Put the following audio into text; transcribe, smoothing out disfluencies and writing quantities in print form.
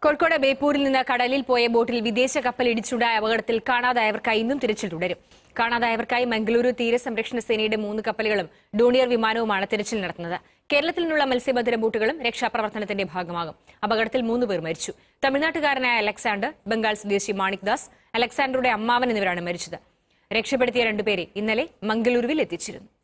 കോഴിക്കോട് ബേപ്പൂരിൽ നിന്ന് കടലിൽ പോയ ബോട്ടിൽ വിദേശ കപ്പൽ ഇടിച്ചുണ്ടായ അപകടത്തിൽ കാണാതായവർക്കായി ഇന്നും തിരച്ചിൽ തുടരും. കാണാതായവർക്കായി മംഗളൂരു തീരസംരക്ഷണ സേനയുടെ 3 കപ്പലുകളും ഡോണിയർ വിമാനവുമാണ് തിരച്ചിൽ നടത്തുന്നത്. കേരളത്തിൽ നിന്നുള്ള മത്സ്യബന്ധന ബോട്ടുകളും രക്ഷാപ്രവർത്തനത്തിന്റെ ഭാഗമാകും. അപകടത്തിൽ 3 പേർ മരിച്ചു. തമിഴ്നാട്ടുകാരനായ അലക്സാണ്ടർ, ബംഗാൾ സ്വദേശി മാണിക് ദാസ്, അലക്സാണ്ടറുടെ അമ്മാവൻ എന്നിവരാണ് മരിച്ചത്. രക്ഷപ്പെടുത്തിയ 2 പേരെ ഇന്നലെ മംഗളൂരുവിൽ എത്തിച്ചിരുന്നു.